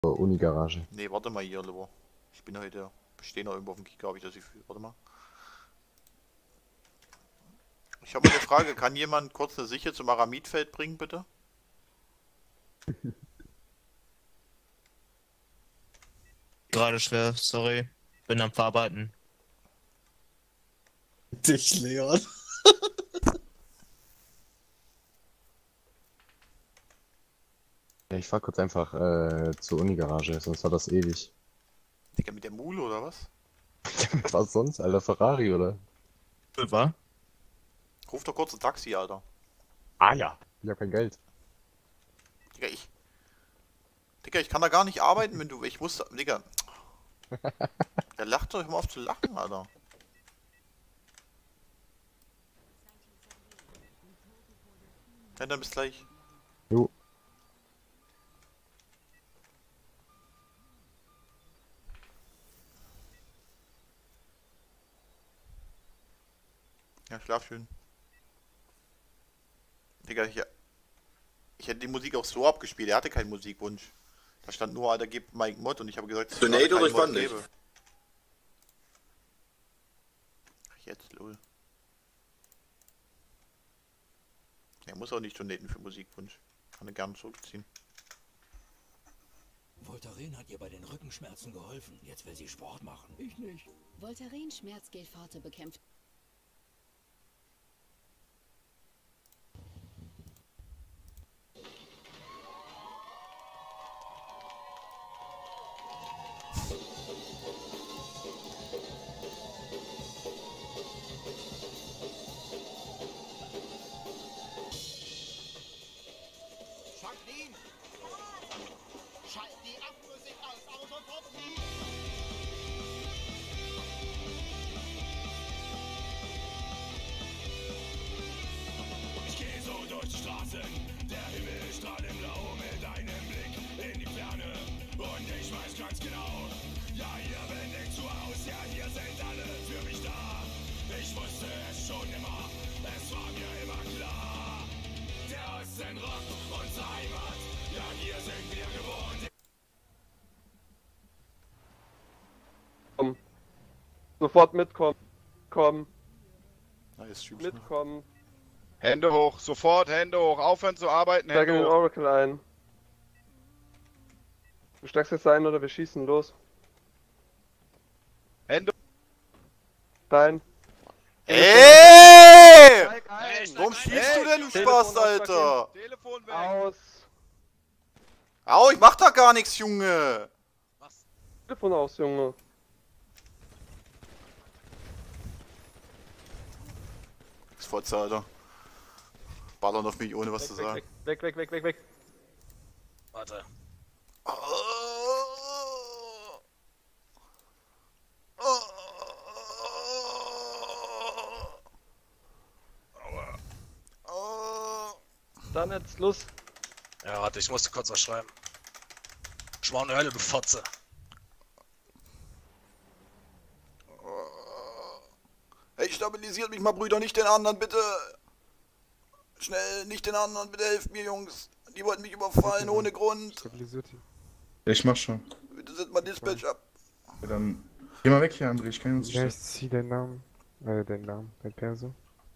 Uni-Garage. Nee, warte mal hier, lieber. Ich bin heute. Stehe noch irgendwo auf dem Kicker, habe ich das Gefühl. Warte mal. Ich habe mal eine Frage. Kann jemand kurz eine Sicht zum Aramidfeld bringen, bitte? Gerade schwer, sorry. Bin am Verarbeiten. Dich, Leon. Ja, ich fahr kurz einfach zur Uni-Garage, sonst war das ewig. Digga, mit der Mule oder was? Was sonst, Alter? Ferrari, oder? War? Ruf doch kurz ein Taxi, Alter. Ah ja. Ich hab kein Geld. Digga, ich kann da gar nicht arbeiten, wenn du. Ich muss. Digga. Der lacht doch immer auf zu lachen, Alter. Ja, dann bis gleich. Jo. Ja, schlaf schön. Digga, ich hätte die Musik auch so abgespielt. Er hatte keinen Musikwunsch. Da stand nur, Alter, gib Mike Mod und ich habe gesagt, dass ich Tornado keinen Mod nicht. gebe. Ach, jetzt, lol. Er muss auch nicht donaten für Musikwunsch. Kann er gerne zurückziehen. Voltaren hat ihr bei den Rückenschmerzen geholfen. Jetzt will sie Sport machen. Ich nicht. Voltaren Schmerzgel Forte bekämpft. Jacqueline! Schalt die Abmusik aus, aber sofort nie! Ich gehe so durch die Straßen, der Himmel strahlt im Blau mit einem Blick in die Ferne. Und ich weiß ganz genau, ja, hier bin ich zu Hause, ja, hier sind alle für mich da. Ich wusste es schon immer, es war mir immer klar. Der Osten rockt, unsere Heimat, ja, hier sind wir gewohnt. Sofort mitkommen. Komm, Na, jetzt schieb's mitkommen. Hände hoch, sofort Hände hoch, aufhören zu arbeiten, Steig in Hände den hoch. Oracle ein. Du steigst jetzt ein oder wir schießen los. Hände Rein. Ey! Steig ein. Warum schießt du denn, du Telefon Spaß, Alter? Telefon weg. Aus. Au, ich mach da gar nichts, Junge! Telefon aus, Junge. Das Fotze, Alter. Ballern auf mich, ohne was zu sagen. Weg, weg, weg, weg, weg. Warte. Dann jetzt los. Ja, warte, ich musste kurz was schreiben. Schwan Hölle, du Fotze. Hey, stabilisiert mich mal, Brüder, nicht den anderen, bitte! Schnell, nicht den anderen, bitte helft mir, Jungs! Die wollten mich überfallen, ohne Grund! Stabilisiert ihn. Ich mach schon. Bitte setzt mal Dispatch ab! Ja, dann geh mal weg hier, André, ich kann uns Ja, nicht. ich zieh deinen Namen. Dein Perso.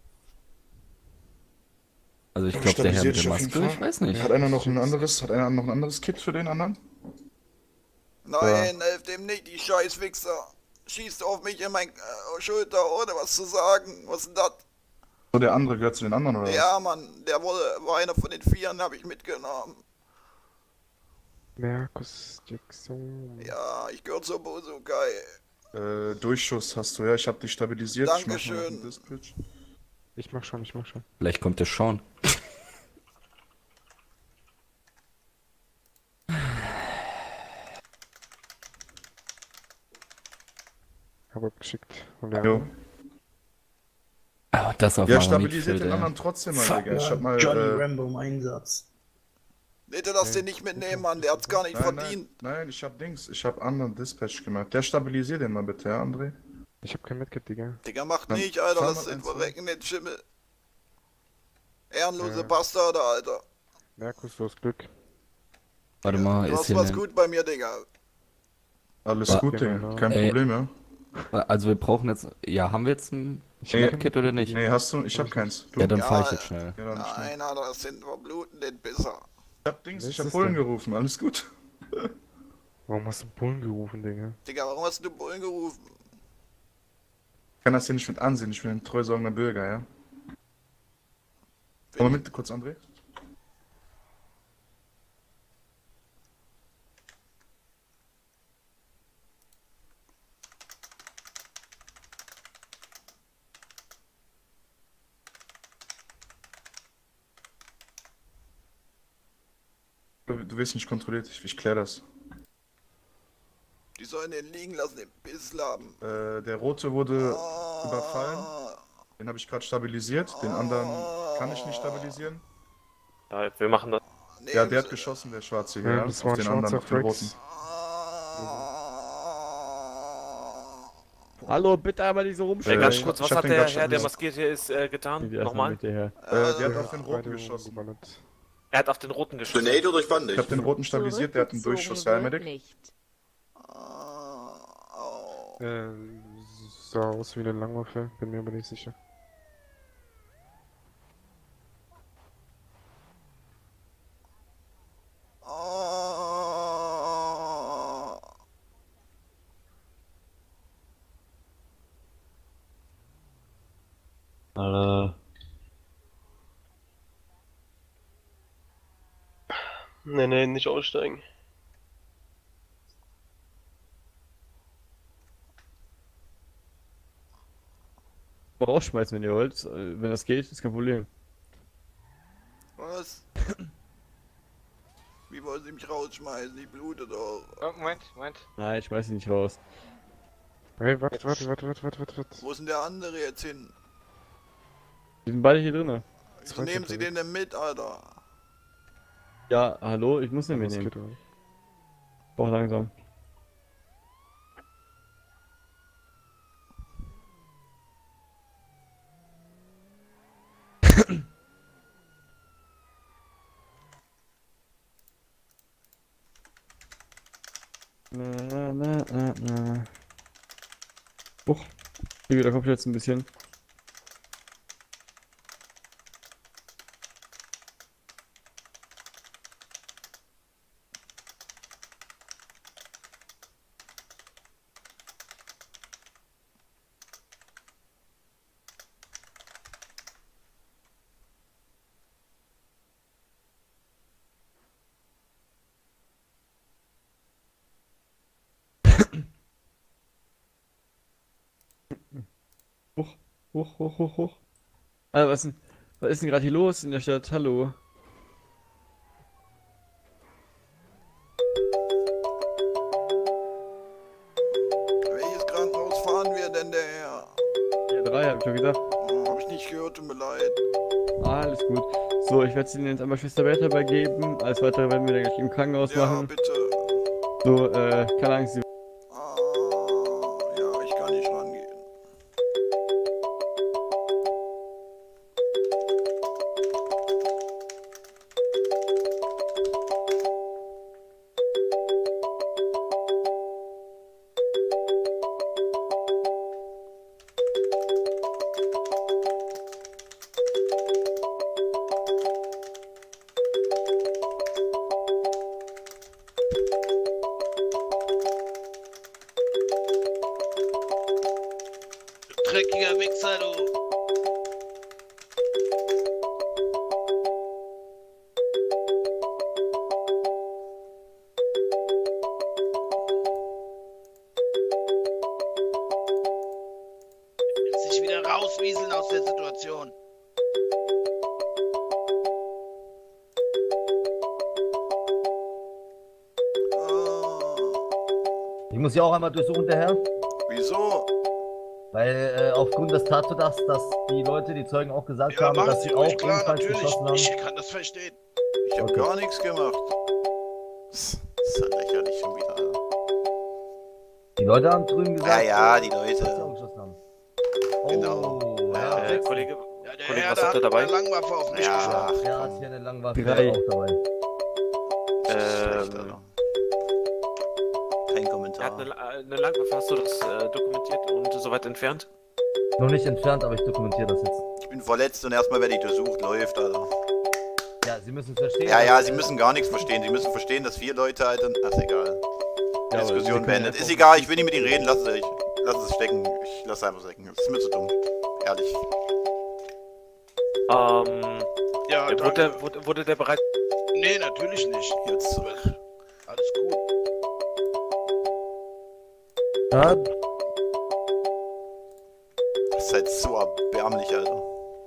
Also ich glaube, der Herr mit der Stabilisiert sich auf Maske, jeden ich Fall. weiß nicht. Hat einer noch ein anderes Kit für den anderen? Nein, helft dem nicht, die Scheißwichser! Schießt auf mich in mein Schulter, ohne was zu sagen! Was ist denn das? So, der andere gehört zu den anderen, oder Ja, Mann, der war einer von den Vieren, hab ich mitgenommen. Markus Jackson. Ja, ich gehöre zur Bosukai. was? Durchschuss hast du, ja, ich hab dich stabilisiert. Ich mach mal Dankeschön. einen Dispatch. Ich mach schon. Vielleicht kommt der Sean. Hab abgeschickt. Und der Jo. andere? Ah, das auf Ja, Aramid stabilisiert Feld, den ey. anderen trotzdem mal, Digga. Ich hab mal. Rambo im Einsatz. Bitte lass den nicht mitnehmen, Mann, der hat's gar nicht verdient. Nein, ich hab anderen Dispatch gemacht. Der stabilisiert den mal bitte, ja, André? Ich hab kein Medkit, Digga. Digga, macht Dann nicht, Alter, fahr lass mal den eins, verrecken, den Schimmel. Ehrenlose Ja. Bastarde, Alter. Markus, los Glück. Warte mal, Du ist hast hier was ein... gut bei mir, Digga. Alles gut, Digga. Kein Problem, ja. Also wir brauchen jetzt... Ja, haben wir jetzt ein Schnappkit oder nicht? Nee, hast du? Ich hab keins. Du? Ja, dann Ja, fahr ich jetzt schnell. Ja, dann schnell. Nein, Alter, das sind verbluten den Bisser. Ich hab Bullen gerufen, alles gut. Warum hast du Bullen gerufen, Digga? Digga, warum hast du Bullen gerufen? Ich kann das hier nicht mit ansehen, ich bin ein treusorgender Bürger, ja. Komm mal mit kurz, André. Du wirst nicht kontrolliert, ich klär das. Die sollen den liegen lassen, den Bisslaben. Der Rote wurde überfallen. Den habe ich gerade stabilisiert. Den anderen kann ich nicht stabilisieren. Ja, wir machen das. Ja, der hat geschossen, der Schwarze hier. Ja, Ja, das auf war ein den anderen, schwarzer auf den Roten. Flex. Hallo, bitte einmal nicht so rumstehen. Ganz kurz, ich was hab hat den der grad Herr, der stabilisiert. maskiert hier ist, getan? Nochmal? Der hat auf den Roten geschossen. Er hat auf den Roten geschossen. Tornado durchwand Ich habe den Roten stabilisiert, der hat einen Durchschuss, ja, Medic. Sah aus wie eine Langwaffe, bin mir aber nicht sicher. Alter. Nee, nicht aussteigen. Rausschmeißen, wenn ihr wollt. Wenn das geht, ist kein Problem. Was? Wie wollen sie mich rausschmeißen? Ich blute doch. Oh, Moment. Nein, ich schmeiß ihn nicht raus. Hey, warte. Wo ist denn der andere jetzt hin? Die sind beide hier drin. Wieso nehmen sie den denn mit, Alter? Ja, hallo, ich muss den mitnehmen. Brauch langsam. Na. Huch, hier wieder kommt jetzt ein bisschen. Hoch. Alter, was ist denn gerade hier los in der Stadt? Hallo. Welches Krankenhaus fahren wir denn, der Herr? Ja, 3, hab ich schon gesagt. Hab ich nicht gehört, tut mir leid. Alles gut. So, ich werde Ihnen jetzt einmal Schwester Bertha übergeben. Alles weitere werden wir dann gleich im Krankenhaus machen. Bitte. So, keine Angst, Sie... Ja, ich kann nicht rangehen. Dreckiger Wichser, du. Willst dich wieder rauswieseln aus der Situation. Ich muss ja auch einmal durchsuchen, der Herr. Wieso? Weil aufgrund des Tatverdachts, dass die Leute, die Zeugen auch gesagt haben, dass sie auch ebenfalls geschossen haben. Ich kann das verstehen. Ich hab gar nichts gemacht. Das ist ja lächerlich schon wieder. Die Leute haben drüben gesagt, Ja, die Leute. dass sie auch geschossen haben. Genau. Ja, Kollege, Der Herr, was hat er dabei? Eine Langwaffe auf mich geschossen. er hat hier eine Langwaffe 3. auch dabei. Kein Kommentar. Er hat eine Langwaffe, hast du das dokumentiert und soweit entfernt? Noch nicht entfernt, aber ich dokumentiere das jetzt. Ich bin verletzt und erstmal werde ich durchsucht, läuft, Alter. Ja, Sie müssen verstehen. Ja, Sie müssen gar nichts verstehen. Sie müssen verstehen, dass 4 Leute, Alter. Ach, egal. Ja, Diskussion beendet. Ist egal, ich will nicht mit Ihnen reden, lass es stecken. Ich lass es einfach stecken. Das ist mir zu dumm. Ehrlich. Ja, wurde der bereit? Nee, natürlich nicht. Jetzt zurück. Alles gut. Ja, Das ist halt so erbärmlich, Alter.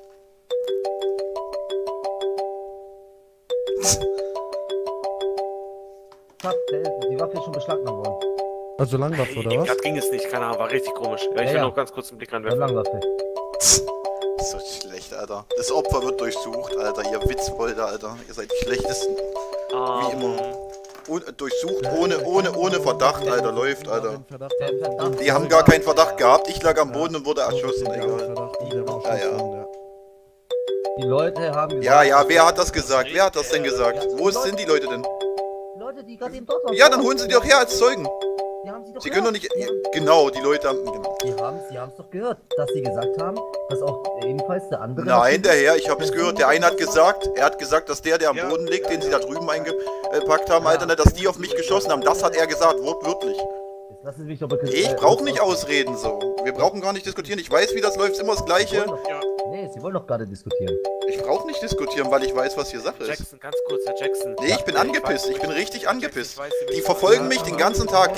Die Waffe ist schon beschlagnahmt worden. also Langwaffe, oder was? Gerade ging es nicht, keine Ahnung, war richtig komisch. Ja, ich will noch ganz kurz einen Blick reinwerfen. Langwaffe. So schlecht, Alter. Das Opfer wird durchsucht, Alter. Ihr Witzbolder, Alter. Ihr seid die schlechtesten. Wie immer. Durchsucht ohne Verdacht, Alter. Läuft, Alter. Die haben gar keinen Verdacht gehabt. Ich lag am Boden und wurde erschossen, egal. Ja. Die Leute haben gesagt... Ja, wer hat das gesagt? Wer hat das denn gesagt? Wo sind die Leute denn? Die Leute, die gerade eben dort waren. Ja, dann holen sie die doch her als Zeugen. Die haben sie doch Sie können doch nicht... Genau, die Leute haben... Genau. Sie haben es doch gehört, dass sie gesagt haben, dass auch ebenfalls der andere... Nein, der Herr, ich habe es gehört. Der eine hat gesagt, dass der am Boden liegt, den sie da drüben eingepackt haben, Alter, dass die auf mich geschossen haben. Das hat er gesagt, wortwörtlich. Jetzt lassen Sie mich doch Ich brauche nicht ausreden, so. Wir brauchen gar nicht diskutieren. Ich weiß, wie das läuft, ist immer das Gleiche. Nee, Sie wollen doch gerade diskutieren. Ich brauche nicht diskutieren, weil ich weiß, was hier Sache ist. Jackson, ganz kurz, Herr Jackson. Nee, ich bin angepisst. Ich bin richtig angepisst. Die verfolgen mich den ganzen Tag.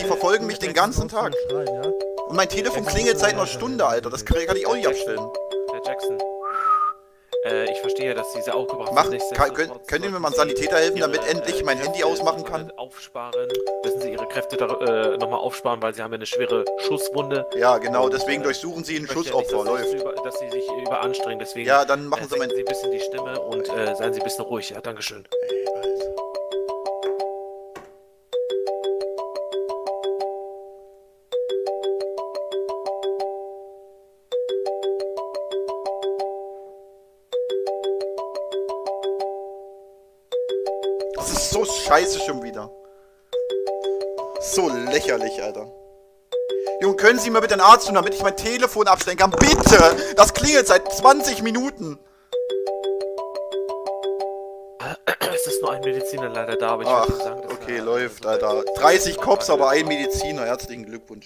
Und mein Telefon klingelt seit einer Stunde, Alter. Das kann ich auch nicht abstellen. Herr Jackson. Ich verstehe, dass diese Autobahn Könnt ihr mir mal einen Sanitäter helfen, damit endlich mein Handy ausmachen kann? Aufsparen. Müssen Sie Ihre Kräfte nochmal aufsparen, weil Sie haben ja eine schwere Schusswunde. Ja, genau, deswegen durchsuchen Sie ein Schussopfer, läuft. Dass Sie sich überanstrengen, deswegen. Ja, dann machen Sie ein bisschen die Stimme und seien Sie ein bisschen ruhig. Ja, dankeschön. Das ist so scheiße schon wieder. So lächerlich, Alter. Junge, können Sie mir bitte einen Arzt tun, damit ich mein Telefon abstellen kann? Bitte! Das klingelt seit 20 Minuten. Es ist nur ein Mediziner leider da, aber ich Ach, würde sagen, dass okay, läuft, Alter. 30 Cops, aber ein Mediziner. Herzlichen Glückwunsch.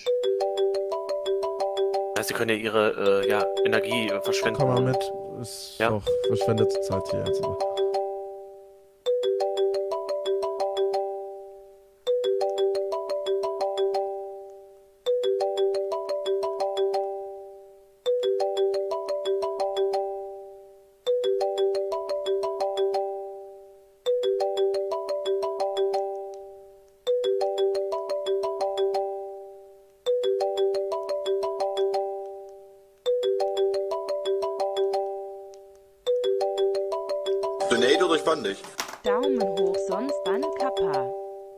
Sie können ja Ihre Energie verschwenden. Komm mal mit. Ist auch verschwendete Zeit hier jetzt. Tornado durchfand ich. Daumen hoch, sonst dann Kappa.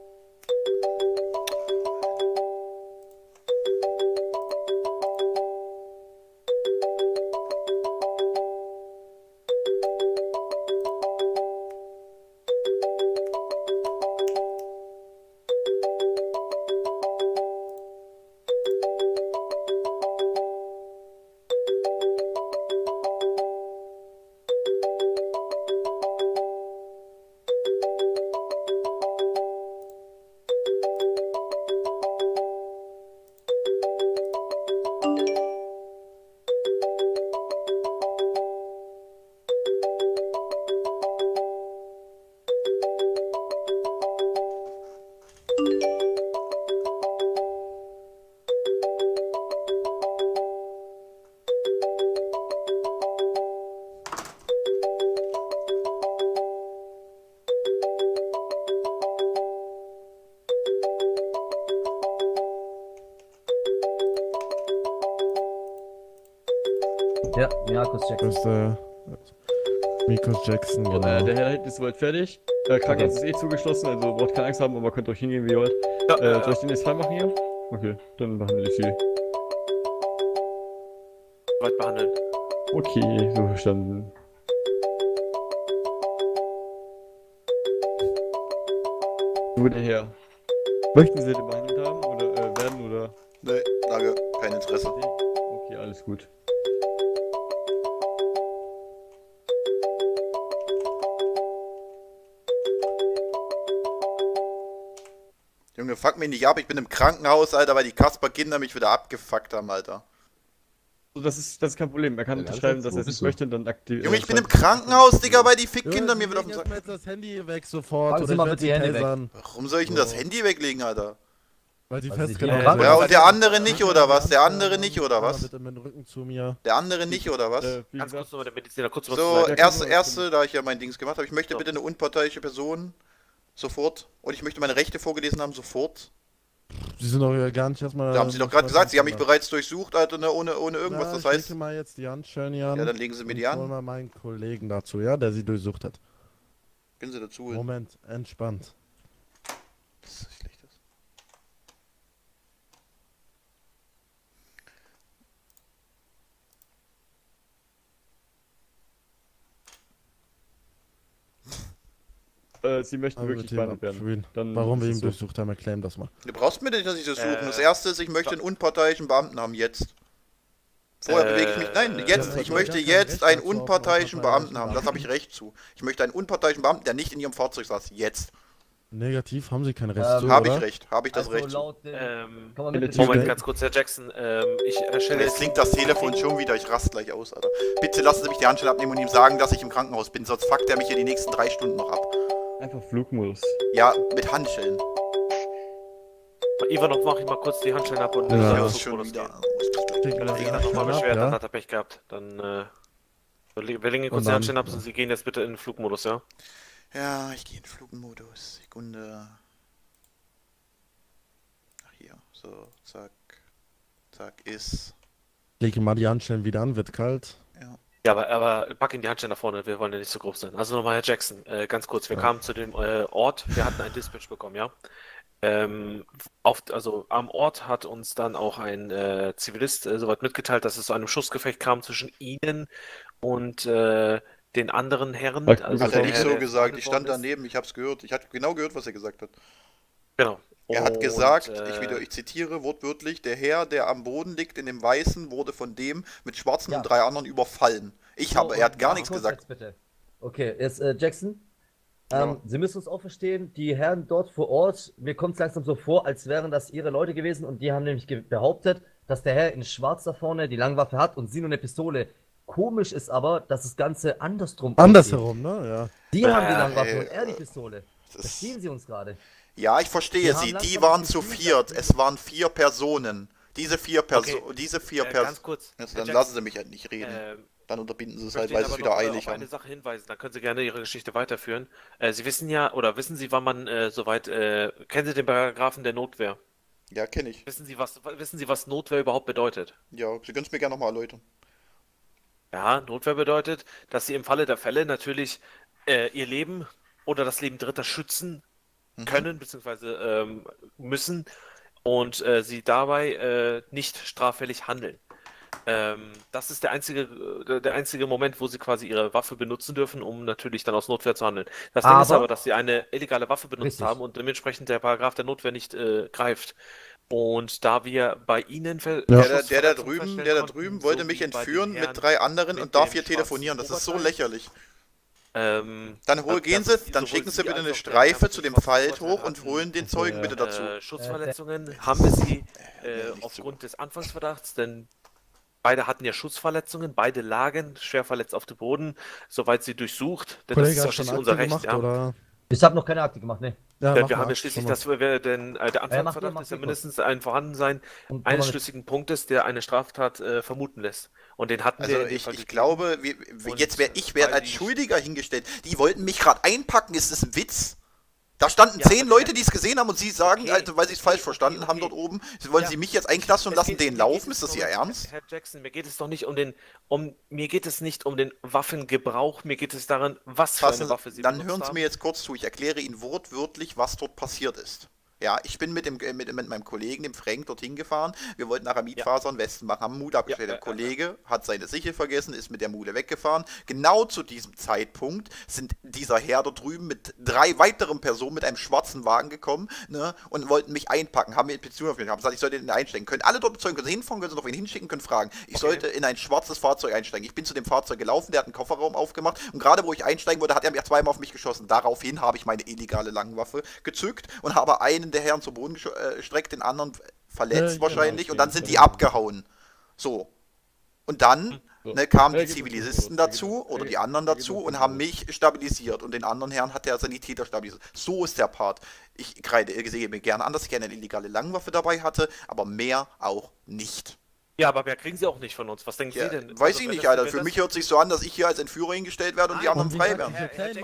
Ja, Markus Jackson. Das ist Markus Jackson, genau. Der Herr da hinten ist soweit fertig. Krankenhaus ist eh zugeschlossen, also braucht keine Angst haben, aber könnt euch hingehen, wie ihr wollt. Soll ich den jetzt frei machen hier? Okay, dann behandle ich sie. Weit behandeln. Okay, so verstanden. guten Herr. Möchten Sie den behandelt haben oder werden oder? Nee, danke, kein Interesse. Okay, alles gut. Junge, fuck mich nicht ab, ich bin im Krankenhaus, Alter, weil die Kasper-Kinder mich wieder abgefuckt haben, Alter. Das ist kein Problem. Er kann unterschreiben, dass er es nicht möchte und dann aktivieren. Junge, ich bin im Krankenhaus, Digga, weil die Fickkinder mir wieder auf den Sack. Jetzt das Handy weg sofort. Packen Sie mal bitte die Hände weg. Warum soll ich denn das Handy weglegen, Alter? Weil die festgenommen sind. Ja, und der andere nicht, oder was? Der andere nicht, oder was? Bitte mit dem Rücken zu mir. Der andere nicht, oder was? Ganz kurz nur der Mediziner, kurz was So, zu sagen. erste, da ich ja mein Dings gemacht habe, ich möchte bitte eine unparteiische Person. Sofort. Und ich möchte meine Rechte vorgelesen haben, sofort. Sie sind doch gar nicht erstmal. Da haben Sie doch gerade gesagt, Sie haben mich bereits durchsucht, Alter, ne, ohne irgendwas. Das heißt. Ich lege mal jetzt die Handschellen hier an. Ja, dann legen Sie mir die an. Ich hol mal meinen Kollegen dazu, ja, der Sie durchsucht hat. Können Sie dazu. Moment, entspannt. Das ist schlecht. Sie möchten wirklich behandelt werden. Dann warum wir ihn durchsucht haben, erklären das mal. Du brauchst mir nicht, dass ich das suche. Das erste ist, ich möchte einen unparteiischen Beamten haben, jetzt. Vorher bewege ich mich. Nein, jetzt. Ich möchte jetzt einen unparteiischen Beamten haben. Das habe ich Recht zu. Ich möchte einen unparteiischen Beamten, der nicht in Ihrem Fahrzeug saß. Jetzt. Negativ, haben Sie kein Recht zu, habe ich Recht. Habe ich das Recht zu. Moment, ganz kurz, Herr Jackson. Ich erstelle jetzt klingt das Telefon schon wieder. Ich raste gleich aus, Alter. Bitte lassen Sie mich die Handschellen abnehmen und ihm sagen, dass ich im Krankenhaus bin. Sonst fuckt er mich hier die nächsten 3 Stunden noch ab. Einfach Flugmodus. Ja, mit Handschellen. Ivan, mach ich mal kurz die Handschellen ab und ja, das ist schon wieder. Wenn er sich nochmal beschwert, dann hat er Pech gehabt. Dann wir legen kurz die Handschellen ab und Sie gehen jetzt bitte in den Flugmodus, ja? Ja, ich gehe in den Flugmodus. Sekunde. Ach hier, so, zack. Zack, ist. Lege mal die Handschellen wieder an, wird kalt. Ja, aber pack ihn die Handschellen nach vorne, wir wollen ja nicht so groß sein. Also nochmal, Herr Jackson, ganz kurz, wir kamen zu dem Ort, wir hatten ein Dispatch bekommen, ja? Also am Ort hat uns dann auch ein Zivilist soweit mitgeteilt, dass es zu einem Schussgefecht kam zwischen Ihnen und den anderen Herren. Also hat er nicht so gesagt, ich stand daneben, ich hab's gehört. Ich hatte genau gehört, was er gesagt hat. Genau. Er hat gesagt, ich zitiere wortwörtlich, der Herr, der am Boden liegt in dem Weißen, wurde von dem mit Schwarzen und 3 anderen überfallen. Er hat gar nichts gesagt. Bitte. Okay, jetzt Jackson. Sie müssen uns auch verstehen, die Herren dort vor Ort, mir kommt es langsam so vor, als wären das ihre Leute gewesen und die haben nämlich behauptet, dass der Herr in Schwarz da vorne die Langwaffe hat und sie nur eine Pistole. Komisch ist aber, dass das Ganze andersrum Andersherum, ne? Ja. Die haben die Langwaffe und er die Pistole. Verstehen Sie uns gerade? Ja, ich verstehe Sie. Die waren zu viert. Es waren 4 Personen. Diese 4 Personen. Ganz kurz. Dann lassen Sie mich halt nicht reden. Dann unterbinden Sie es halt, weil Sie es wieder eilig haben. Auf eine Sache hinweisen, dann können Sie gerne Ihre Geschichte weiterführen. Sie wissen ja, oder wissen Sie, wann man soweit, kennen Sie den Paragraphen der Notwehr? Ja, kenne ich. Wissen Sie, was Notwehr überhaupt bedeutet? Ja, Sie können es mir gerne nochmal erläutern. Ja, Notwehr bedeutet, dass Sie im Falle der Fälle natürlich Ihr Leben oder das Leben Dritter schützen können, beziehungsweise müssen und Sie dabei nicht straffällig handeln. Das ist der einzige Moment, wo Sie quasi Ihre Waffe benutzen dürfen, um natürlich dann aus Notwehr zu handeln. Das Ding ist aber, dass Sie eine illegale Waffe benutzt haben und dementsprechend der Paragraph der Notwehr nicht greift. Und da wir bei Ihnen... Der da drüben wollte mich entführen mit 3 anderen und darf hier telefonieren. Das ist so lächerlich. Dann schicken Sie bitte eine Streife zu dem Feld hoch und holen den Zeugen bitte dazu. Schussverletzungen haben wir sie aufgrund des Anfangsverdachts, denn beide hatten ja Schussverletzungen, beide lagen schwer verletzt auf dem Boden, soweit sie durchsucht, denn Kollege, das ist schließlich unser Recht. Gemacht, oder? Ich habe noch keine Akte gemacht, ne? Ja, wir haben ja schließlich, der Anfangsverdacht ist ja mindestens ein Vorhandensein eines schlüssigen Punktes, der eine Straftat vermuten lässt. Und den hatten wir. Also ich glaube, jetzt werde als Schuldiger hingestellt. Die wollten mich gerade einpacken, ist das ein Witz? Da standen 10 Leute, die es gesehen haben und Sie sagen, also, weil Sie es falsch verstanden haben dort oben, wollen Sie mich jetzt einknasten und lassen den laufen? Ist das Ihr Ernst? Herr Jackson, mir geht es doch nicht mir geht es nicht um den Waffengebrauch, mir geht es daran, was für eine Waffe Sie benutzt haben. Dann hören Sie mir jetzt kurz zu, ich erkläre Ihnen wortwörtlich, was dort passiert ist. Ja, ich bin mit meinem Kollegen, dem Frank, dorthin gefahren. Wir wollten nachher Mietfaser im Westen machen, haben einen Mule abgestellt. Der Kollege hat seine Sichel vergessen, ist mit der Mule weggefahren. Genau zu diesem Zeitpunkt sind dieser Herr dort drüben mit 3 weiteren Personen mit einem schwarzen Wagen gekommen, ne, und wollten mich einpacken. Haben mir Beziehung auf mich, haben gesagt, ich sollte den einsteigen. Können alle dort bezeugen, können sie hinfahren, können sie noch wen hinschicken, können fragen. Ich sollte in ein schwarzes Fahrzeug einsteigen. Ich bin zu dem Fahrzeug gelaufen, der hat einen Kofferraum aufgemacht und gerade wo ich einsteigen wollte, hat er mir 2-mal auf mich geschossen. Daraufhin habe ich meine illegale Langwaffe gezückt und habe einen der Herren zu Boden gestreckt, den anderen verletzt wahrscheinlich, genau, und dann sind die abgehauen. So. Und dann kamen die Zivilisten dazu oder die anderen dazu und haben mich stabilisiert und den anderen Herrn hat der Sanitäter stabilisiert. So ist der Part. Ich sehe mir gerne an, dass ich eine illegale Langwaffe dabei hatte, aber mehr auch nicht. Ja, aber mehr kriegen sie auch nicht von uns. Was denken Sie denn? Weiß ich nicht, Alter. Für mich hört sich so an, dass ich hier als Entführer hingestellt werde und die anderen frei werden.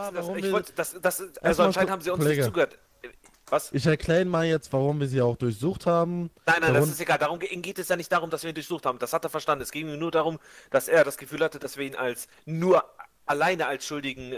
Also anscheinend haben sie uns nicht zugehört. Was? Ich erkläre mal jetzt, warum wir sie auch durchsucht haben. Nein, das ist egal. Darum geht es ja nicht darum, dass wir ihn durchsucht haben. Das hat er verstanden. Es ging nur darum, dass er das Gefühl hatte, dass wir ihn alleine als Schuldigen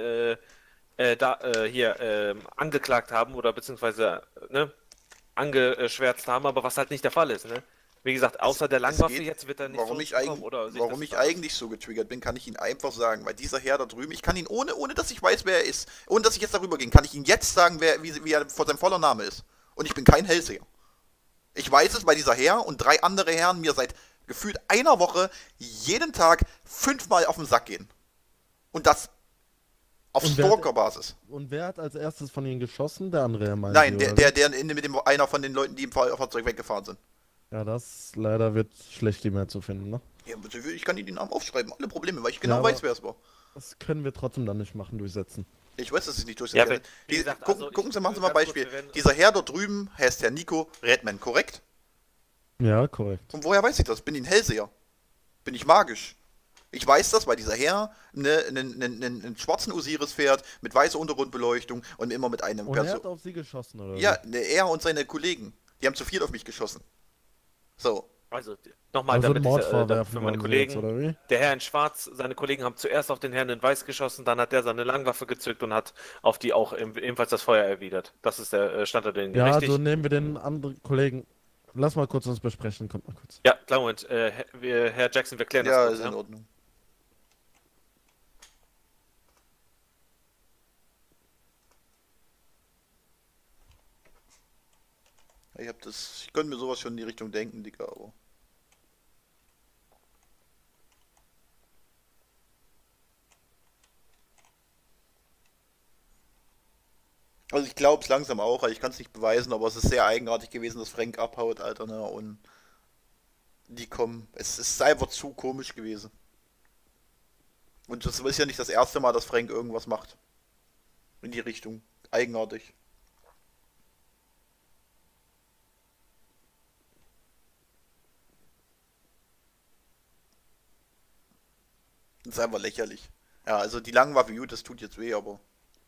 angeklagt haben oder beziehungsweise angeschwärzt haben, aber was halt nicht der Fall ist, ne? Wie gesagt, außer der Langwaffe jetzt wird er nicht warum ich eigentlich so getriggert bin, kann ich Ihnen einfach sagen, weil dieser Herr da drüben, ich kann ihn ohne dass ich weiß, wer er ist, ohne dass ich jetzt darüber gehe, kann ich Ihnen jetzt sagen, wie er vor seinem voller Name ist. Und ich bin kein Hellseher. Ich weiß es, weil dieser Herr und 3 andere Herren mir seit gefühlt einer Woche jeden Tag 5-mal auf den Sack gehen. Und das auf Stalker-Basis. Und wer hat als erstes von ihnen geschossen? Der andere Herr, meinte Nein, einer von den Leuten, die im Fahrzeug weggefahren sind. Ja, das leider wird schlecht, die mehr zu finden, ne? Ja, ich kann Ihnen den Namen aufschreiben, alle Probleme, weil ich genau weiß, wer es war. Das können wir trotzdem dann nicht machen, durchsetzen. Ich weiß, dass ich nicht durchsetzen kann. Gucken Sie, machen Sie mal ein Beispiel. Dieser Herr dort drüben heißt Herr Nico Redman, korrekt? Ja, korrekt. Und woher weiß ich das? Bin ich ein Hellseher? Bin ich magisch? Ich weiß das, weil dieser Herr einen schwarzen Osiris fährt, mit weißer Untergrundbeleuchtung und immer mit einem Und er hat auf Sie geschossen, oder? Ja, er und seine Kollegen. Die haben zu viel auf mich geschossen. So. Also, nochmal, also damit für meine Kollegen, der Herr in Schwarz, seine Kollegen haben zuerst auf den Herrn in Weiß geschossen, dann hat der seine Langwaffe gezückt und hat auf die auch ebenfalls das Feuer erwidert. Das ist der Stand der Dinge. Ja, richtig? also nehmen wir den anderen Kollegen. Lass mal kurz uns besprechen, kommt mal kurz. Ja, klar, Moment. Herr Jackson, wir klären das kurz. Ja, ist in Ordnung. Ich könnte mir sowas schon in die Richtung denken, Digga, aber. Also ich glaube es langsam auch, ich kann es nicht beweisen, aber es ist sehr eigenartig gewesen, dass Frank abhaut, Alter, ne, und die kommen. Es ist einfach zu komisch gewesen. Und das ist ja nicht das erste Mal, dass Frank irgendwas macht. In die Richtung. Eigenartig. Das ist einfach lächerlich. Ja, also die Langwaffe, gut, das tut jetzt weh, aber...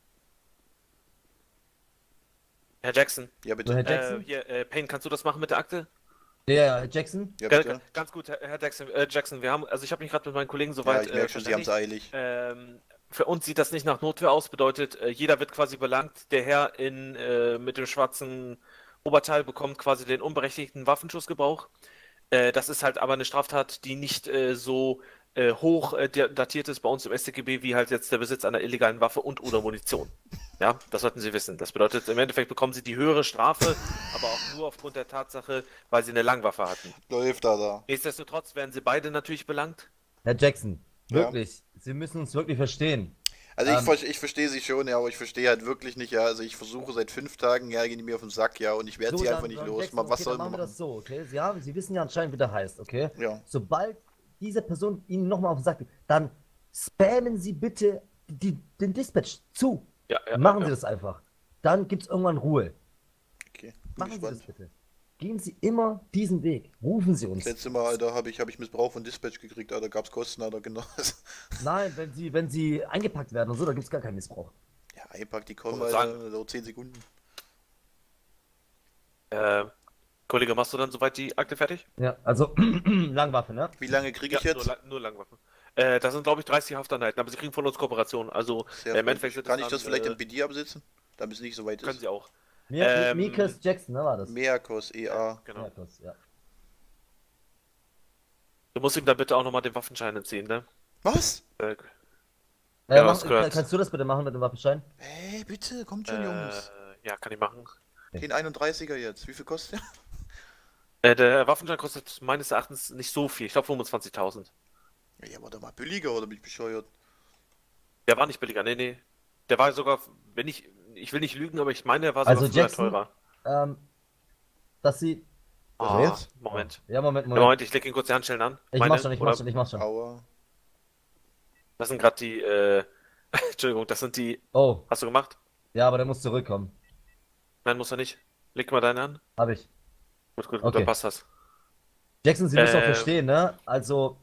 Herr Jackson. Ja, bitte. Herr Jackson? Payne, kannst du das machen mit der Akte? Ja, Herr Jackson? Ja, bitte. Ganz gut, Herr Jackson. Jackson, ich habe mich gerade mit meinen Kollegen soweit... Ja, ich merke schon, Sie haben es eilig. Für uns sieht das nicht nach Notwehr aus, bedeutet, jeder wird quasi belangt. Der Herr mit dem schwarzen Oberteil bekommt quasi den unberechtigten Waffenschussgebrauch. Das ist halt aber eine Straftat, die nicht so hoch datiert ist bei uns im StGB, wie halt jetzt der Besitz einer illegalen Waffe und oder Munition. Ja, das sollten Sie wissen. Das bedeutet, im Endeffekt bekommen Sie die höhere Strafe, aber auch nur aufgrund der Tatsache, weil Sie eine Langwaffe hatten. Läuft da. Nichtsdestotrotz werden Sie beide natürlich belangt. Herr Jackson, wirklich, Sie müssen uns wirklich verstehen. Also ich verstehe Sie schon, ja, aber ich verstehe halt wirklich nicht, ja, also ich versuche seit 5 Tagen, ja, gehen die mir auf den Sack, ja, und ich werde sie einfach nicht los. Jackson, was soll man machen? Wir das so, okay? Sie wissen ja anscheinend, wie der heißt, okay? Ja. Sobald diese Person Ihnen nochmal auf den Sack geht, dann spammen Sie bitte den Dispatch zu. Ja, machen Sie das einfach. Dann gibt es irgendwann Ruhe. Okay. Machen Sie das bitte. Gehen Sie immer diesen Weg. Rufen Sie uns. Das letzte Mal, Alter, habe ich Missbrauch von Dispatch gekriegt, Alter, gab's Kosten, Alter, genau. Nein, wenn Sie eingepackt werden und so, dann gibt es gar keinen Missbrauch. Ja, eingepackt, die kommen, Alter, so 10 Sekunden. Kollege, machst du dann soweit die Akte fertig? Ja, also Langwaffe, ne? Wie lange kriege ich jetzt? Nur Langwaffe. Das sind, glaube ich, 30 Hafteinheiten, aber Sie kriegen von uns Kooperation. Also, im Endeffekt kann ich das vielleicht im BD absitzen? Damit es nicht so weit ist. Können Sie auch. Mikas Jackson, ne, war das? Meakos, EA. Genau. Miakos, ja. Du musst ihm dann bitte auch nochmal den Waffenschein entziehen, ne? Was? Kannst du das bitte machen mit dem Waffenschein? Hey, bitte, kommt schon, Jungs. Ja, kann ich machen. Den 31er jetzt, wie viel kostet der? Der Waffenschein kostet meines Erachtens nicht so viel. Ich glaube 25.000. Ja, war der mal billiger oder bin ich bescheuert? Der war nicht billiger, nee. Der war sogar, ich will nicht lügen, aber ich meine, der war sogar Also Jackson, teurer. Dass sie... Moment. Ja, Moment. Moment, ich leg ihn kurz die Handschellen an. Ich mach schon. Aua. Das sind gerade die, Entschuldigung, das sind die... Oh. Hast du gemacht? Ja, aber der muss zurückkommen. Nein, muss er nicht. Leg mal deine an. Hab ich. Gut, Okay. dann passt das. Jackson, Sie müssen auch verstehen, ne? Also,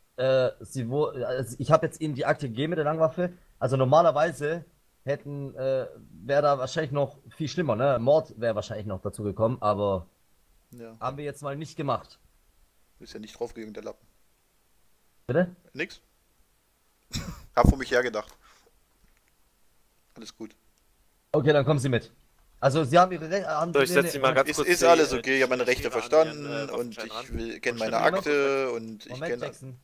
ich habe jetzt Ihnen die Akte gegeben mit der Langwaffe. Also normalerweise wäre da wahrscheinlich noch viel schlimmer, ne? Mord wäre wahrscheinlich noch dazu gekommen, aber haben wir jetzt mal nicht gemacht. Ist ja nicht draufgegangen, der Lappen. Bitte? Nix. Hab vor mich hergedacht. Alles gut. Okay, dann kommen Sie mit. Also Sie haben Ihre Rechte... So, ich setze Sie mal ganz kurz... Ist alles okay, ich habe meine Rechte verstanden und ich kenne meine Akte und ich kenne... Jackson.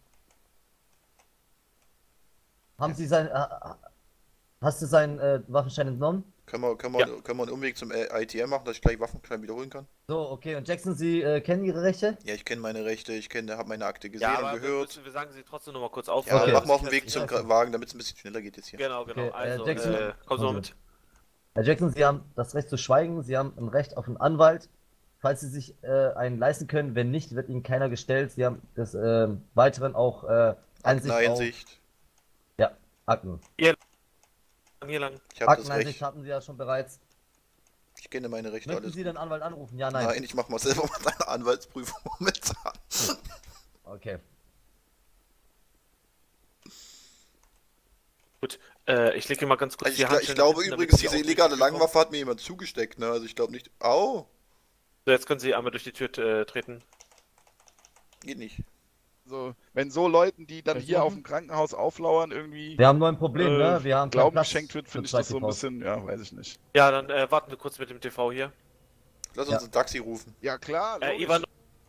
Haben Sie sein... Hast du seinen Waffenschein entnommen? Können wir einen Umweg zum ITM machen, dass ich gleich Waffenschein wiederholen kann? So, okay. Und Jackson, Sie kennen Ihre Rechte? Ja, ich kenne meine Rechte, habe meine Akte gesehen und gehört. Wir sagen sie trotzdem nochmal kurz auf. Ja, machen wir auf dem Weg zum Wagen, damit es ein bisschen schneller geht jetzt hier. Genau. Okay, Also, Jackson, komm so mit. Herr Jackson, Sie haben das Recht zu schweigen, Sie haben ein Recht auf einen Anwalt, falls Sie sich einen leisten können. Wenn nicht, wird Ihnen keiner gestellt. Sie haben des Weiteren auch Akteneinsicht. Ja, Akten. Hier lang. Ich habe das Akteneinsicht Recht. hatten Sie ja schon bereits. Ich kenne meine Rechte. Möchten Sie den Anwalt anrufen? Ja, nein. Nein, ich mache mal selber mal eine Anwaltsprüfung momentan. Okay. Gut, ich lege mal ganz kurz Also ich glaube übrigens, diese illegale Langwaffe hat mir jemand zugesteckt, ne? Also ich glaube nicht... Au! So, jetzt können Sie einmal durch die Tür treten. Geht nicht. So, wenn so Leuten, die dann hier auf dem Krankenhaus auflauern, irgendwie... Wir haben nur ein Problem, ne? Wir haben Glauben geschenkt wird, finde ich das so ein TVs. bisschen... Ja, weiß ich nicht. Ja, dann warten wir kurz mit dem TV hier. Lass uns ein Taxi rufen. Ja, klar. Ivan...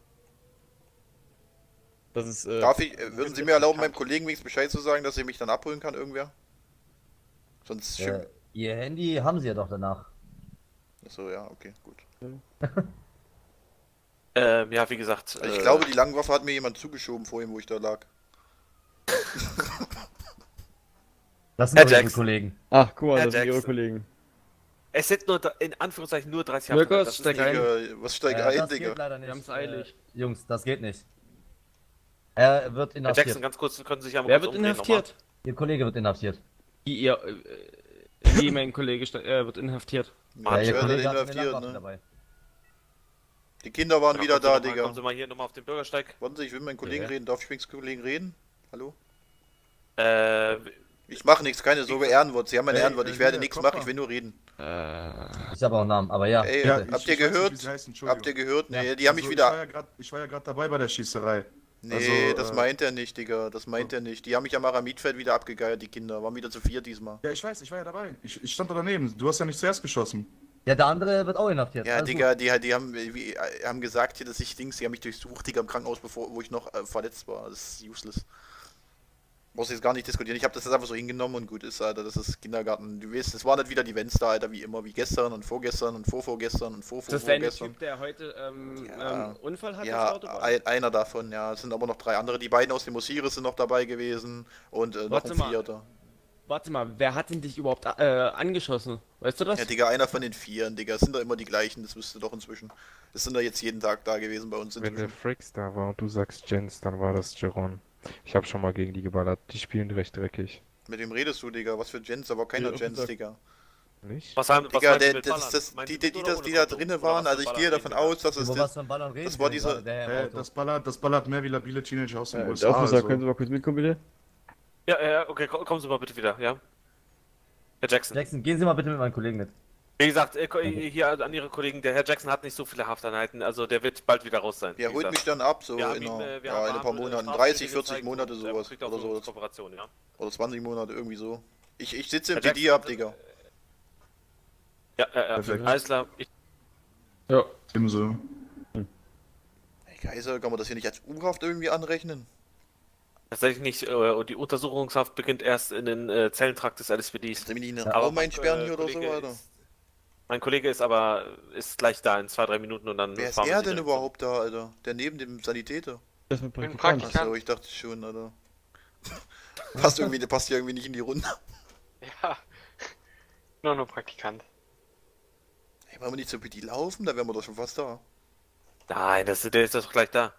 Das ist... würden Sie mir erlauben, meinem Kollegen wenigstens Bescheid zu sagen, dass er mich dann abholen kann, irgendwer? Sonst... Ihr Handy haben Sie ja doch danach. Achso, ja, okay, gut. Ja, wie gesagt... Also ich glaube, die Langwaffe hat mir jemand zugeschoben vorhin, wo ich da lag. Das sind Ihre Kollegen. Ach, guck mal, Herr das sind Ihre Jackson. Kollegen. Es sind nur, in Anführungszeichen, nur 30 Mirko, Das ist steig nicht- ein. Was steigt ein, Das Digga? geht leider nicht. Wir haben's eilig. Jungs, das geht nicht. Er wird Herr inhaftiert. Jackson, ganz kurz, können Sie sich einmal Wer kurz wird umdrehen inhaftiert? Ihr Kollege wird inhaftiert. Wie mein Kollege wird inhaftiert. Ja, Ihr ich werde Kollege hat eine inhaftiert, Langwaffe ne? dabei. Die Kinder waren Nochmal. wieder da, Kommen Sie Digga. Kommen Sie mal hier nochmal auf den Bürgersteig. Warten Sie, ich will mit meinen Kollegen reden. Darf ich mit meinen Kollegen reden? Hallo? Ich mache nichts, keine Sorge, Ehrenwort. Sie haben ein Ehrenwort. Ich werde nichts machen, ich will nur reden. Ich habe auch einen Namen, aber ja. Ey, bitte. habt ihr gehört? Habt ihr gehört? Nee, die haben mich Also, wieder... Ich war ja gerade dabei bei der Schießerei. Nee, Also, das meint er nicht, Digga. Das meint er nicht. Die haben mich am Aramidfeld wieder abgegeiert, die Kinder. Waren wieder zu 4 diesmal. Ja, ich weiß, ich war ja dabei. Ich stand da daneben. Du hast ja nicht zuerst geschossen. Ja, der andere wird auch inhaftiert. Ja, Alles Digga, gut. die haben gesagt hier, dass ich Dings, die haben mich durchsucht, Digga, im Krankenhaus, wo ich noch verletzt war. Das ist useless. Brauchst jetzt gar nicht diskutieren. Ich habe das jetzt einfach so hingenommen und gut ist, Alter. Das ist Kindergarten. Du weißt, es waren nicht wieder die Fenster, Alter, wie immer, wie gestern und vorgestern und vorvorgestern und Ist das der vorvorgestern. Typ, der heute Unfall hatte? Ja, Autobahn? einer davon, ja. Es sind aber noch 3 andere. Die beiden aus dem Osiris sind noch dabei gewesen und noch Warte ein mal. 4. Warte mal, wer hat denn dich überhaupt angeschossen? Weißt du das? Ja, Digga, einer von den 4, Digga. Es sind doch immer die gleichen, das wüsste doch inzwischen. Das sind doch jetzt jeden Tag da gewesen bei uns. Wenn der Fricks da war und du sagst Jens, dann war das Jeron. Ich habe schon mal gegen die geballert. Die spielen recht dreckig. Mit wem redest du, Digga? Was für Jens? Aber keiner Ja, Jens, sag- Digga. Nicht? Was haben Digga, meinen Sie mit das, Ballern? die da drinnen waren, also ich gehe davon aus, dass es Über was für ein Ballern reden das war wir dieser... gerade, der im Auto? Das ballert mehr wie labile Teenager aus den Der USA. Officer, also. können Sie mal kurz mitkommen, bitte? Ja, okay, kommen Sie mal bitte wieder, ja? Herr Jackson. Jackson, gehen Sie mal bitte mit meinem Kollegen mit. Wie gesagt, hier an Ihre Kollegen, der Herr Jackson hat nicht so viele Hafteinheiten, also der wird bald wieder raus sein. Ja, wie holt gesagt. mich dann ab, so Wir in haben ihm, ein wir paar haben Monaten. Strafzettel 30, 40 gezeigt Monate und sowas. kriegt auch Oder so sowas. Kooperation, ja. Oder 20 Monate, irgendwie so. Ich sitze im Herr PD Jackson, ab, Digga. Ja, Perfekt. alles klar. Ja, ebenso. Hey Kaiser, kann man das hier nicht als U-Haft irgendwie anrechnen? Tatsächlich nicht, die Untersuchungshaft beginnt erst in den Zellentrakt des LSPDs. Sollen wir nicht einen Raum einsperren hier oder so, Alter? Mein Kollege ist gleich da in 2-3 Minuten und dann Wer ist fahren wir er sie denn direkt überhaupt da, Alter? Der neben dem Sanitäter? Das ist ein Praktikant. Achso, ich dachte schon, Alter. Passt hier irgendwie nicht in die Runde. Ja. Nur Praktikant. Hey, wollen wir nicht zur PD laufen? Da wären wir doch schon fast da. Nein, der ist doch gleich da.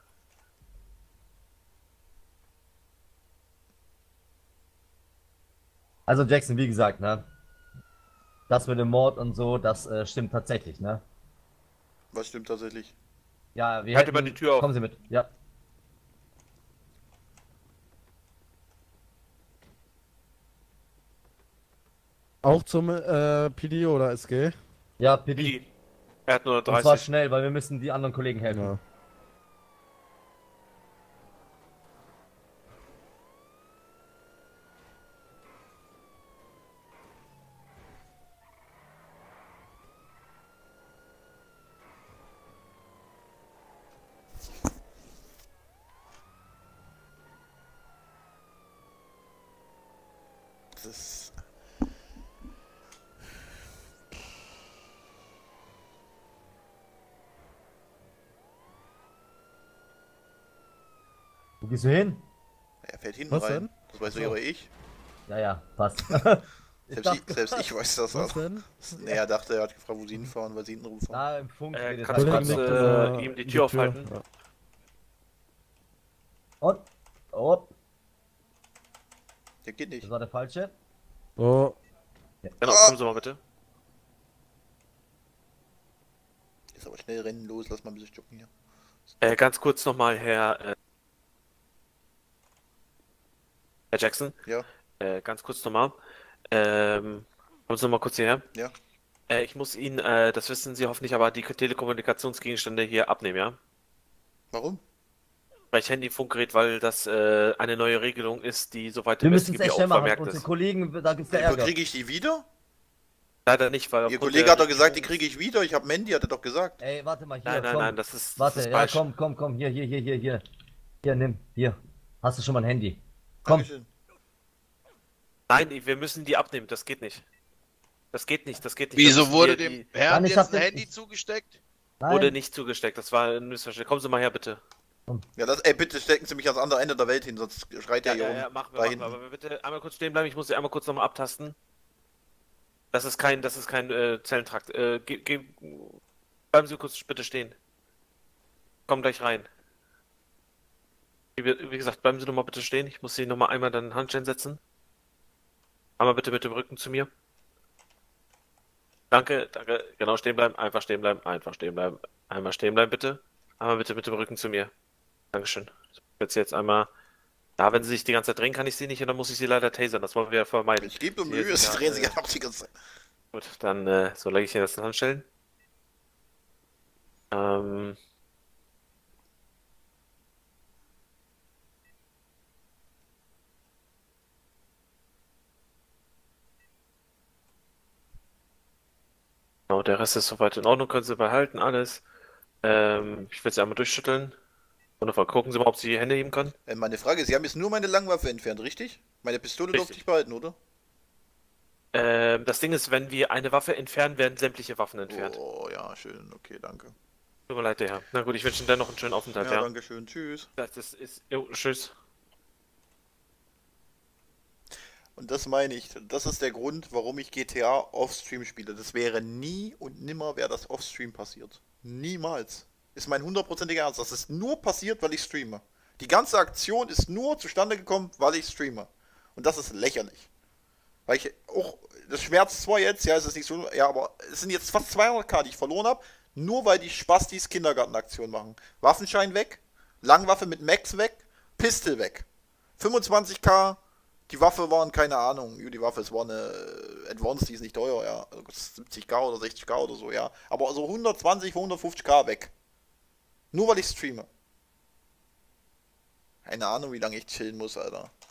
Also Jackson, wie gesagt, ne? Das mit dem Mord und so, das stimmt tatsächlich, ne? Was stimmt tatsächlich? Ja, wir Halt hätten... mal die Tür auf. Kommen Sie mit, ja. Auch zum PD oder SG? Ja, PD. Er hat nur Und zwar 30. schnell, weil wir müssen die anderen Kollegen helfen. Ja. Das ist... Wo gehst du hin? Er fällt hinten Was rein. denn? Das weiß So. sogar ich. Ja, ja, passt. Selbst ich weiß das Was auch. denn? Nee, er dachte, er hat gefragt, wo sie hinfahren, weil sie hinten rumfahren. Da im Funk redet Kannst du halt kurz noch. ihm die Tür aufhalten? Ja. Und? Oh, Der geht nicht. das war der falsche. Oh, Genau, kommen Sie mal bitte. Jetzt aber schnell rennen los, lass mal ein bisschen jucken hier. Ganz kurz nochmal, Herr Jackson. Ja. Ganz kurz nochmal. Kommen Sie nochmal kurz hierher. Ja. Ich muss Ihnen, das wissen Sie hoffentlich, aber die Telekommunikationsgegenstände hier abnehmen, ja? Warum? Weil ich Handy-Funkgerät, weil das eine neue Regelung ist, die soweit Wir im müssen es SGB echt auch schnell machen. vermerkt Unsere ist. Kollegen, da gibt's ja Ärger. Kriege ich die wieder? Leider nicht, weil Ihr aufgrund Kollege der hat doch gesagt, die Regelung- kriege ich wieder. Ich habe Mandy, hat er doch gesagt. Ey, warte mal, hier, Nein, nein, komm. nein, das ist Warte, das ist ja, falsch. komm, hier. Hier, nimm, hier. Hast du schon mal ein Handy? Komm. Dankeschön. Nein, wir müssen die abnehmen, das geht nicht. Das geht nicht. Wieso Das wurde müssen wir dem Herrn Nein, ich jetzt hab ein den- Handy zugesteckt? Wurde nicht zugesteckt, das war ein Missverständnis. Kommen Sie mal her, bitte. Ja, ey, bitte stecken Sie mich ans andere Ende der Welt hin, sonst schreit der hier rum. machen Da wir, hinten. aber bitte einmal kurz stehen bleiben, ich muss Sie einmal kurz nochmal abtasten. Das ist kein Zellentrakt. Bleiben Sie kurz bitte stehen. Komm gleich rein. Wie gesagt, bleiben Sie nochmal bitte stehen. Ich muss Sie nochmal einmal dann Handstellen setzen. Einmal bitte mit dem Rücken zu mir. Danke. Genau, stehen bleiben. Einfach stehen bleiben. Einmal stehen bleiben, bitte. Einmal bitte mit dem Rücken zu mir. Dankeschön. Jetzt einmal. Ja, wenn Sie sich die ganze Zeit drehen, kann ich Sie nicht und dann muss ich Sie leider tasern. Das wollen wir ja vermeiden. Ich gebe mir Mühe, sie drehen sich ja noch die ganze Zeit. Gut, dann so lege ich Ihnen das in Handstellen. Genau, der Rest ist soweit in Ordnung, können Sie behalten, alles. Ich will Sie einmal durchschütteln. Wundervoll. Gucken Sie mal, ob Sie die Hände heben können. Meine Frage ist, Sie haben jetzt nur meine Langwaffe entfernt, richtig? Meine Pistole durfte ich behalten, oder? Das Ding ist, wenn wir eine Waffe entfernen, werden sämtliche Waffen entfernt. Oh, ja, schön. Okay, danke. Tut mir leid, der Herr. Na gut, ich wünsche Ihnen dennoch einen schönen Aufenthalt, ja. Danke schön. Tschüss. Das ist... Jo, tschüss. Und das meine ich. Das ist der Grund, warum ich GTA Offstream spiele. Das wäre nie und nimmer wäre das Offstream passiert. Niemals. Ist mein hundertprozentiger Ernst. Das ist nur passiert, weil ich streame. Die ganze Aktion ist nur zustande gekommen, weil ich streame. Und das ist lächerlich. Weil ich auch, das schmerzt zwar jetzt, ja, es ist nicht so, ja, aber es sind jetzt fast 200.000, die ich verloren habe, nur weil die Spastis Kindergartenaktion machen. Waffenschein weg, Langwaffe mit Max weg, Pistol weg. 25.000, die Waffe waren, keine Ahnung, die Waffe, es war eine Advanced, die ist nicht teuer, ja, 70.000 oder 60.000 oder so, ja. Aber so 120, 150.000 weg. Nur weil ich streame. Keine Ahnung, wie lange ich chillen muss, Alter.